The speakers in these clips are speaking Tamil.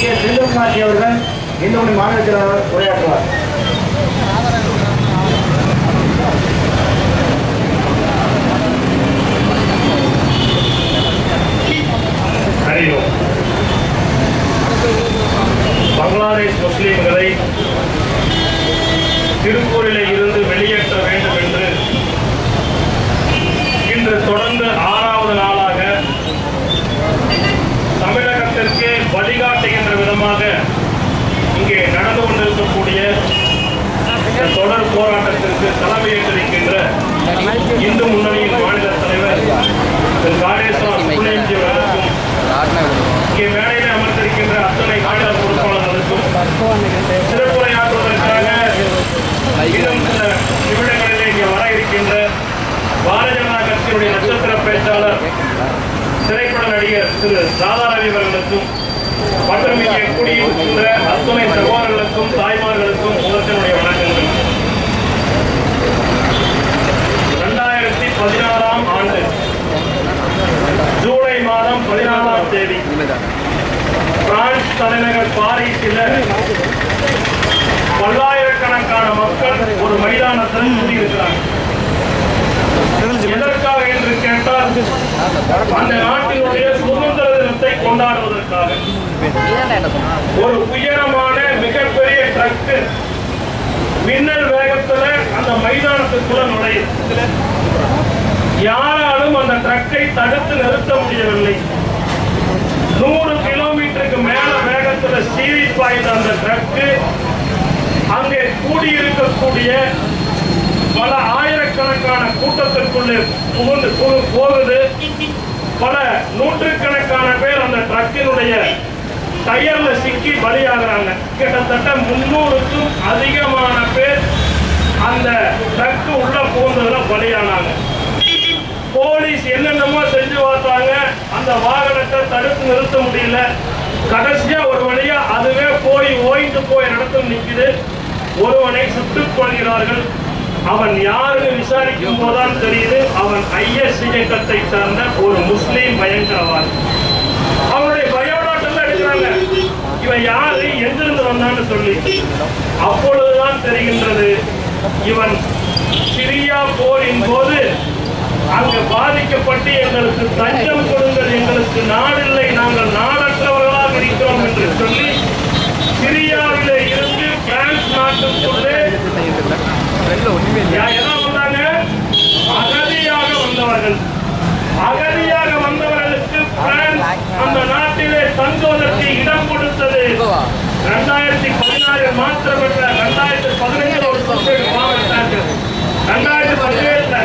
அவர்கள் இந்த மாநில செயலாளர் உரையாற்றுவார். பங்களாதேஷ் முஸ்லிம்களை திருப்பூரிலே இருந்து வெளியேற்ற வேண்டும் என்று இன்று தொடர்ந்து 6வது நாளாக தமிழகத்திற்கு வழிகாட்டுகின்ற விதமாக இங்கே நடந்து கொண்டிருக்கக்கூடிய தொடர் போராட்டத்திற்கு தலைமையேற்றிருக்கின்ற இந்து முன்னணியின் மாநில தலைவர் திரு காடேஸ்வரன் புள்ளையஞ்சி அவர்களுக்கும் இங்கே மேடையில் அமர்ந்திருக்கின்ற அத்தனை மாநில பொறுப்பாளர்களுக்கும் சிறப்புரையாற்றுவதற்காக இன்னும் சில நிமிடங்களிலே இங்கே வர இருக்கின்ற பாரதிய ஜனதா கட்சியினுடைய நட்சத்திர பேச்சாளர் திரைப்பட நடிகர் திரு ஆதரவ அவர்களுக்கும் மற்றும் இங்கே கூடியிருக்கின்ற அத்துணை சகோதரர்களுக்கும் தாய்மார்களுக்கும் முதற்கனுடைய வணக்கங்கள். 2016ஆம் ஆண்டு ஜூலை மாதம் 14ஆம் தேதி பிரான்ஸ் தலைநகர் பாரிஸில் பல்லாயிரக்கணக்கான மக்கள் ஒரு மைதானத்தில் கூடியிருக்கிறார்கள். எதற்காக என்று கேட்டால் அந்த நாட்டினுடைய சுதந்திர தினத்தை கொண்டாடுவதற்காக. ஒரு உயரமான மிகப்பெரிய ட்ரக் மின்னல் வேகத்துல அந்த மைதானத்துக்குள்ள நுழையுது. யாராலும் அந்த ட்ரக்கை தடுத்து நிறுத்த முடியவில்லை. 100 கிலோமீட்டருக்கு மேல வேகத்துல சீரிஸ் பாய்ந்த அந்த ட்ரக் அங்கே கூடியிருக்கக்கூடிய பல ஆயிரக்கணக்கான கூட்டத்திற்குள்ளே புகுந்து போகுது. பல நூற்றுக்கணக்கான பேர் அந்த ட்ரக்கினுடைய டயர்ல சிக்கி பலியாகிறாங்க. கிட்டத்தட்ட 300க்கும் அதிகமான பேர் அந்த ட்ரக் உள்ள புகுந்ததுல பலியானாங்க. போலீஸ் என்னென்னமோ செஞ்சு பார்த்தாங்க, அந்த வாகனத்தை தடுத்து நிறுத்த முடியல. கடைசியா ஒரு வழியா அதுவே போய் ஓய்ந்து போய் இடத்துல நிக்குது. ஒருவனை சுட்டுக் கொள்கிறார்கள். அவன் யாருன்னு விசாரிக்கும் போதுதான் தெரியுது, அவன் ஐஎஸ் இயக்கத்தை சார்ந்த ஒரு முஸ்லீம் பயங்கரவாதி. அவனுடைய பயோடாட்டெல்லாம் எடுக்கிறாங்க, இவன் யாரு எங்கிருந்து வந்தான்னு சொல்லி. அப்பொழுதுதான் தெரிகின்றது, இவன் சிரியா போரின் போது அங்கு பாதிக்கப்பட்டு எங்களுக்கு தஞ்சம் கொடுங்கள், எங்களுக்கு நாடில்லை, நாங்கள் நாடற்றவர்களாக இருக்கிறோம் என்று சொல்லி சிரியாவிலே இருந்து பிரான்ஸ் நாட்டுக்குள்ளே அகதியாக வந்தவர்கள். அகதியாக வந்தவர்களுக்கு பிரான்ஸ் அந்த நாட்டிலே தங்குவதற்கு இடம் கொடுத்தது. 2016 மாற்றம் பெற்ற 2015 ஒரு மாவட்டம், 2017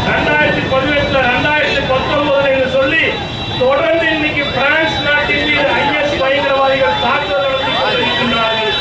2019 என்று சொல்லி தொடர்ந்து இன்னைக்கு பிரான்ஸ் நாட்டின் மீது ஐஎஸ் பயங்கரவாதிகள் தாக்குதல் நடத்தி கொண்டிருக்கின்றார்கள்.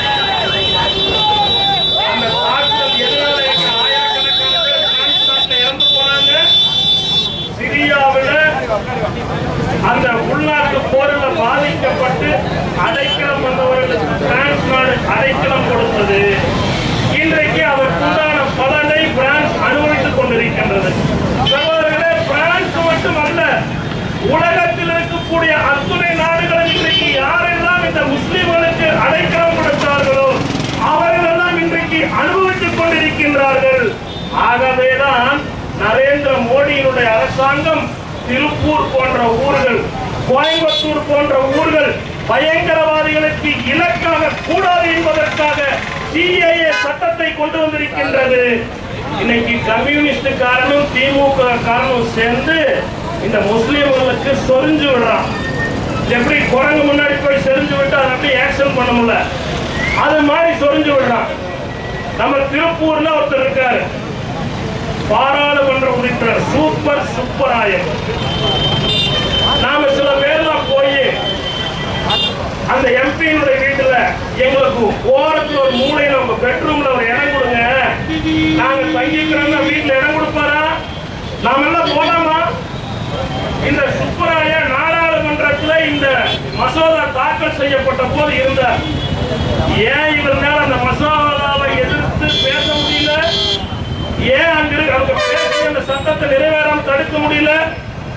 அந்த தாக்குதல் எதனால ஆயிரக்கணக்கான பேர் பிரான்ஸ் நாட்டில் இறந்து போனாங்க. சிரியாவில் அந்த உள்நாட்டு போரில் பாதிக்கப்பட்டு அடைக்கலம் வந்தவர்களுக்கு பிரான்ஸ் நாடு அடைக்கலம் கொடுத்தது. இன்றைக்கு அதற்குண்டான பலனை பிரான்ஸ் அனுபவித்துக் கொண்டிருக்கின்றது. சகோதரர்களே, பிரான்ஸ் மட்டுமல்ல, உலகத்தில் இருக்கக்கூடிய அத்துணை நாடுகள் இன்றைக்கு யாரெல்லாம் இந்த முஸ்லிம்களுக்கு அடைக்கலம் கொடுத்தார்களோ அவர்களெல்லாம் இன்றைக்கு அனுபவித்துக் கொண்டிருக்கின்றார்கள். ஆகவேதான் நரேந்திர மோடியினுடைய அரசாங்கம் திருப்பூர் போன்ற ஊர்கள், கோயம்புத்தூர் போன்ற ஊர்கள் பயங்கரவாதிகளுக்கு இலக்காக கூடாது என்பதற்காக சிஏஏ சட்டத்தை கொண்டு வந்திருக்கின்றது. இன்னைக்கு கம்யூனிஸ்ட் காரனும் திமுக காரனும் சேர்ந்து இந்த முஸ்லிம்களுக்கு சொரிஞ்சு விடுறான். எப்படி குரங்கு முன்னாடி போய் செறிஞ்சு விட்டு அதை அப்படியே ஆக்ஷன் பண்ண முடியல, அது மாதிரி சொரிஞ்சு விடுறான். நம்ம திருப்பூர்ல ஒருத்தர் இருக்காரு, பாராளுமன்ற உறுப்பினர் சூப்பர் சுப்பராயன். நாம சில பேர்லாம் போய் அந்த எம்பியினுடைய வீட்டுல எங்களுக்கு ஓரத்துல ஒரு மூலையில உங்க பெட்ரூம்ல ஒரு இடம் கொடுங்க, நாங்க தங்கிக்கிறோங்க, வீட்டுல இடம் கொடுப்பாரா? நாம எல்லாம் போலாமா? இந்த சுப்பராய நாடாளுமன்றத்தில் இந்த மசோதா தாக்கல் செய்யப்பட்ட போது இருந்தார். ஏன் இவர்களால் அந்த மசோதாவை எதிர்த்து பேச முடியல? ஏன் அங்கு பேசி அந்த சட்டத்தை நிறைவேறாமல் தடுக்க முடியல?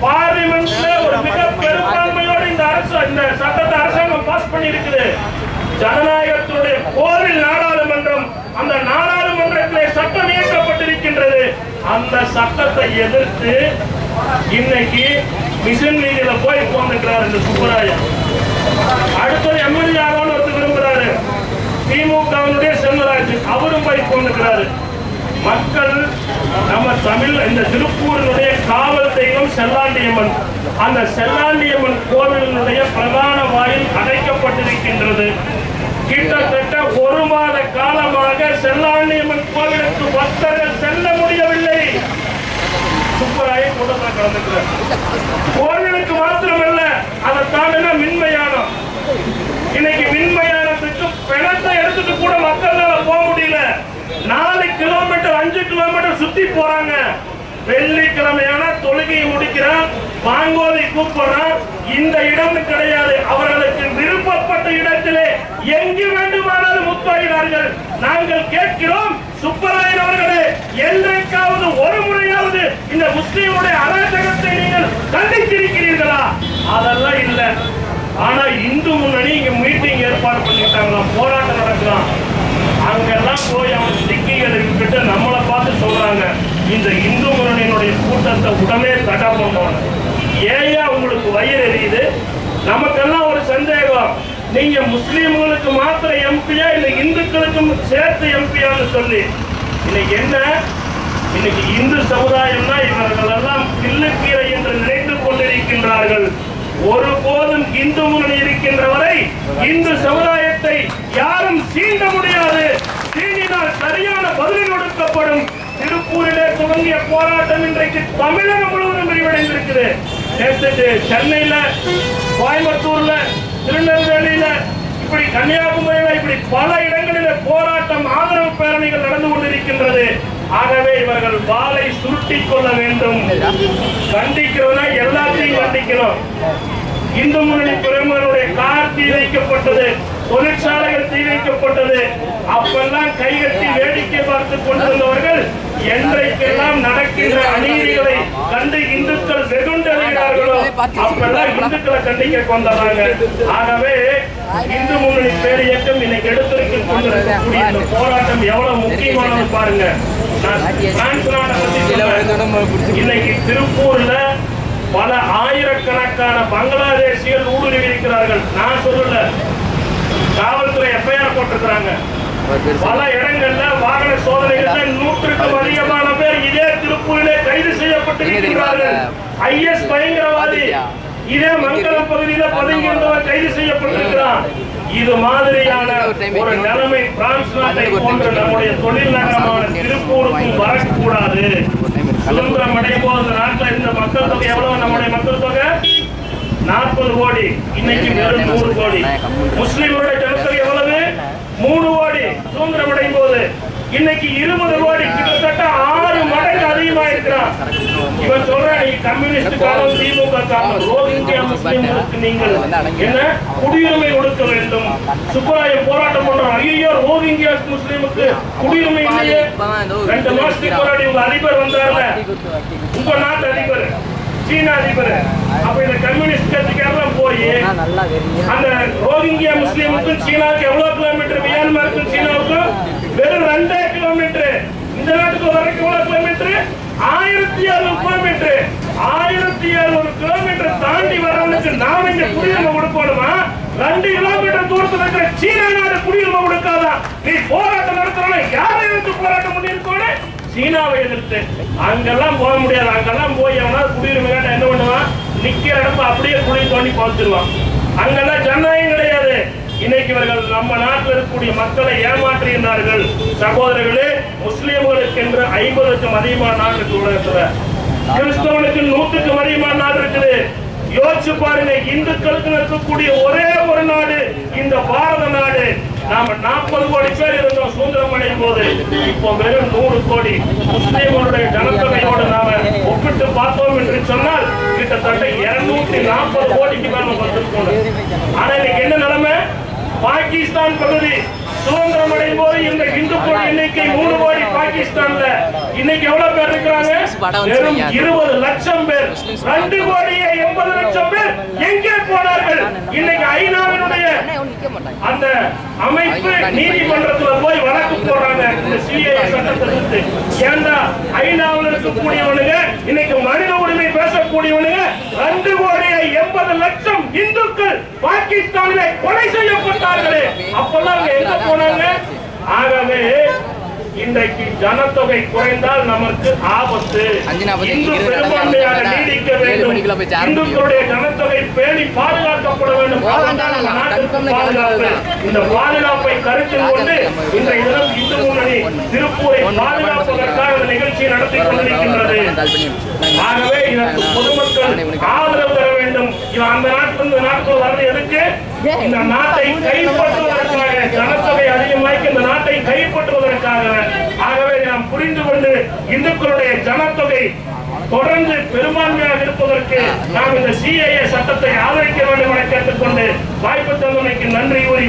பார்லிமெண்ட்ல ஒரு மிக பெரும்பான்மையோடு இந்த சட்டத்தை அரசாங்கம் பாஸ் பண்ணி இருக்குது. ஜனநாயகத்தினுடைய கோவில் நாடாளுமன்றம், அந்த நாடாளுமன்றத்திலே சட்டம் இயற்றப்பட்டிருக்கின்றது. அந்த சட்டத்தை எதிர்த்து இன்னைக்கு மிஷன் வீதியில போய் உட்கார்ந்துக்கிறார் இந்த சுப்பராயன். அடுத்தது எம்எல்ஏ ஆகணும்னு ஒருத்தர் விரும்புறாரு, திமுகவினுடைய செல்வராஜ், அவரும் போய் உட்கார்ந்துக்கிறாரு. மக்கள் நம்ம தமிழ் இந்த திருப்பூரினுடைய காவல் தெய்வம் செல்லாண்டியம்மன், அந்த செல்லாண்டியம்மன் கோவிலினுடைய பிரதான வாயில் அடைக்கப்பட்டிருக்கின்றது. கிட்டத்தட்ட 1 மாத காலமாக செல்லாண்டியம்மன் கோவிலுக்கு பக்தர்கள் செல்ல முடியவில்லை. சுப்பராயன் கூட்டத்தில் கலந்துக்கிறார். கோவிலுக்கு மாத்திரமல்ல, அதை தாண்டினா மின்மயானம். இன்னைக்கு மின்மயானத்துக்கு பிணத்தை எடுத்துட்டு கூட மக்களால போக முடியல. 4 கிலோமீட்டர் 5 கிலோமீட்டர் சுத்தி போறாங்க. வெள்ளிக்கிழமையான தொழுகையை முடிக்கிறான், வாங்கோதை கூப்பிடுறான். இந்த இடம் கிடையாது, அவர்களுக்கு விருப்பப்பட்ட இடத்திலே எங்கு வேண்டுமானாலும் முத்தாயினார்கள். நாங்கள் கேட்கிறோம், சுப்பராயன் அவர்களே, என்றைக்காவது ஒரு முறையாவது இந்த முஸ்லீமுடைய அராஜகத்தை நீங்கள் கண்டித்திருக்கிறீர்களா? அதெல்லாம் இல்லை. ஆனா இந்து முன்னணி இங்க மீட்டிங் ஏற்பாடு பண்ணிட்டாங்களாம், போராட்டம் நடக்கலாம். அங்கெல்லாம் போய் அவன் டிக்கிகள் இருக்கிட்டு நம்மளை பார்த்து சொல்றாங்க, இந்த இந்து முன்னணியினுடைய கூட்டத்தை உடனே தடை பண்ணுவாங்க. ஏயா உங்களுக்கு வயிறு எரியுது? நமக்கெல்லாம் ஒரு சந்தேகம், நீங்க முஸ்லீம்களுக்கு மாத்திரம் எம்பியா இல்ல இந்துக்களுக்கும் சேர்த்து எம்பியான்னு சொல்லி. இன்னைக்கு என்ன, இன்னைக்கு இந்து சமுதாயம்னா இவர்கள் எல்லாம் பில்லுக்கீரை என்று நினைத்துக் கொண்டிருக்கின்றார்கள். ஒருபோதும் இந்து முன்னணி இருக்கின்ற வரை இந்து சமுதாயத்தை யாரும் சீண்ட முடியாது. சீண்டினால் சரியான பதில் கொடுக்கப்படும். திருப்பூரிலே துவங்கிய போராட்டம் இன்றைக்கு தமிழகம் முழுவதும் விரிவடைந்திருக்குது. நேற்று சென்னையில, கோயம்புத்தூர்ல, திருநெல்வேலியில, இப்படி கன்னியாகுமரியில, இப்படி பல இடங்களில போராட்டம், ஆதரவு பேரணிகள் நடந்து கொண்டிருக்கின்றது. ஆகவே இவர்கள் வாளை சுருட்டிக் கொள்ள வேண்டும். கண்டிக்கிறவனா எல்லாத்தையும் கண்டிக்கணும். இந்து முன்னணி பிரமுகர்களுடைய கார் தீ வைக்கப்பட்டது, தொழிற்சாலைகள் தீ வைக்கப்பட்டது. அப்பெல்லாம் கைகட்டி வேடிக்கை பார்த்து கொண்டிருந்தவர்கள் என்றைக்கெல்லாம் நடக்கின்ற அநீதிகளை கண்டு இந்துக்கள் வெகுண்டடைகிறார்களோ அப்பெல்லாம் இந்துக்களை கண்டிக்க கொண்டாங்க. ஆகவே இந்து முன்னணி பேரியக்கம் இன்னைக்கு எடுத்திருக்க கொண்டிருக்கக்கூடிய இந்த போராட்டம் எவ்வளவு முக்கியமானது பாருங்க. இன்னைக்கு திருப்பூர்ல பல ஆயிரக்கணக்கான பங்களாதேசிகள் ஊடுருவி இருக்கிறார்கள். நான் சொல்லல, காவல்துறை எஃப்ஐஆர் போட்டிருக்கிறாங்க. பல இடங்கள்ல வாகன சோதனைகள்ல 100க்கும் அதிகமான பேர் இதே திருப்பூரிலே கைது செய்யப்பட்டிருக்கிறார்கள். ஐஎஸ் பயங்கரவாதி இதே மங்களம் பகுதியில பதுங்கியிருந்தவர் கைது செய்யப்பட்டிருக்கிறார். இது மாதிரியான ஒரு நிலைமை பிரான்ஸ் நாட்டை போன்ற நம்முடைய தொழில் நகரமான திருப்பூருக்கும் வரக்கூடாது. சுதந்திரம் அடையும் போது இந்த நாட்டில் இருந்த மக்கள் தொகை எவ்வளவு? நம்முடைய மக்கள் தொகை 40 கோடி, இன்னைக்கு வெறும் 100 கோடி. முஸ்லிம்களுடைய ஜனத்தொகை எவ்வளவு? 3 கோடி. சுதந்திரம் அடையும் போது இன்னைக்கு 20 கோடி, கிட்டத்தட்ட 6 மடங்கு அதிகமா இருக்கிறான். இவன் சொல்றான், நீ கம்யூனிஸ்ட் காலம், திமுக காலம், ரோஹிங்கியா முஸ்லிம்களுக்கு நீங்கள் என்ன குடியுரிமை கொடுக்க வேண்டும். சுப்பராயன் போராட்டம் பண்றான், ஐயோ ரோஹிங்கியா முஸ்லிமுக்கு குடியுரிமை இல்லையே. 2 மாசத்துக்கு முன்னாடி உங்க அதிபர் வந்தார்ல, உங்க நாட்டு அதிபர், சீனா அதிபர். அப்ப இந்த கம்யூனிஸ்ட் கட்சிக்காரெல்லாம் போய் அந்த ரோஹிங்கியா முஸ்லிமுக்கும் சீனாவுக்கு எவ்வளவு கிலோமீட்டர்? மியான்மருக்கும் சீனாவுக்கும் வெறும் 2 கிலோமீட்டர். இந்த நாட்டுக்கு வரைக்கும் எவ்வளவு கிலோமீட்டர்? 1700 கிலோமீட்டர். 1700 கிலோமீட்டர் தாண்டி வர்றவனுக்கு நாம இங்க குடியுரிமை கொடுக்கணுமா? 2 கிலோமீட்டர் தூரத்தில் இருக்கிற சீனா நாடு குடியுரிமை கொடுக்காதா? நீ போராட்டம் நடத்துறவன யாரை எதிர்த்து போராட்டம் பண்ணிருக்கோன்னு? சீனாவை எதிர்த்து. அங்கெல்லாம் போக முடியாது. அங்கெல்லாம் போய் அவனா குடியுரிமை கேட்டா என்ன பண்ணுவான்? நிக்கிற இடத்துல அப்படியே குழி தோண்டி பறிச்சிருவான். அங்கெல்லாம் ஜனநாயகம் கிடையாது. இன்னைக்கு இவர்கள் நம்ம நாட்டில் இருக்கக்கூடிய மக்களை ஏமாற்றுகின்றார்கள். சகோதரர்களே, முஸ்லிம்களுக்கு என்று 50க்கும் அதிகமான நாடு இருக்கு உலகத்துல. கிறிஸ்தவனுக்கு 100க்கும் அதிகமான நாடு இருக்குது. யோசிச்சு பாருங்க, இந்துக்களுக்கு இருக்கக்கூடிய ஒரே ஒரு நாடு இந்த பாரத நாடு. நாம 40 கோடி பேர் இருந்தோம் சுதந்திரம் அடையும் போது. இப்போ வெறும் 100 கோடி. முஸ்லிம்களுடைய ஜனத்தொகையோடு நாம ஒப்பிட்டு பார்த்தோம் என்று சொன்னால் கிட்டத்தட்ட 240 கோடிக்கு மேல வந்திருக்கோம். ஆனா இன்னைக்கு என்ன நிலைமை? பாகிஸ்தான் பகுதி சுதந்திரம் அடையும் போது இந்த இந்துக்கள் எண்ணிக்கை 3 கோடி பாகிஸ்தான்ல. இன்னைக்கு எவ்வளவு பேர் இருக்கிறாங்க? வெறும் 20 லட்சம் பேர். 2,80,00,000 பேர் எங்கே போனார்கள்? இன்னைக்கு ஐநாவினுடைய அந்த அமைப்பு நீதிமன்றத்துல போய் வழக்கு போடுறாங்க இந்த சிஏஏ சட்டத்தை. ஏண்டா ஐநாவில் இருக்கக்கூடியவனுங்க இன்னைக்கு மனித உரிமை பேசக்கூடியவனுங்க 2,80,00,000 இந்துக்கள் பாகிஸ்தானிலே கொலை செய்யப்பட்டார்களே, அப்பெல்லாம் எங்க போனாங்க? ஆகவே இன்றைக்கு ஜனத்தொகை குறைந்தால் நமக்கு ஆபத்து. இந்து பெரும்பான்மையாக நீடிக்க வேண்டும். இந்துக்களுடைய ஜனத்தொகை பேணி பாதுகாக்கப்பட வேண்டும். இந்த பாதுகாப்பை கருத்தில் கொண்டு இன்றைய தினம் இந்து முன்னணி திருப்பூரை பாதுகாப்பதற்காக இந்த நிகழ்ச்சியை நடத்தி கொண்டிருக்கின்றது. ஆகவே இதற்கு பொதுமக்கள் ஆதரவு தர வேண்டும். அந்த நாட்டில் இந்த நாட்டுக்குள் வர்றது எதுக்கு? இந்த நாட்டை கைப்பற்றுவதற்காக, ஜனத்தொகை அதிகமாக்கி இந்த நாட்டை கைப்பற்றுவதற்காக. ஆகவே நாம் புரிந்து கொண்டு இந்துக்களுடைய ஜனத்தொகை தொடர்ந்து பெரும்பான்மையாக இருப்பதற்கு நாம் இந்த சிஏஏ சட்டத்தை ஆதரிக்க வேண்டும் என கேட்டுக்கொண்டு வாய்ப்பு தந்தமைக்கு நன்றி கூறி